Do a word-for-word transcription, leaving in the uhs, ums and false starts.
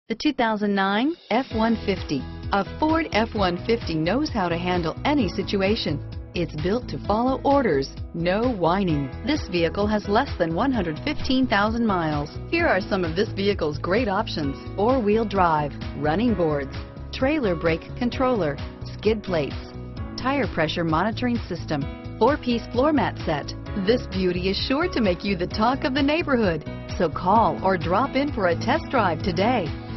The two thousand nine F one fifty. A Ford F one fifty knows how to handle any situation. It's built to follow orders, no whining. This vehicle has less than one hundred fifteen thousand miles. Here are some of this vehicle's great options: four-wheel drive, running boards, trailer brake controller, skid plates, tire pressure monitoring system, four-piece floor mat set. This beauty is sure to make you the talk of the neighborhood. So call or drop in for a test drive today.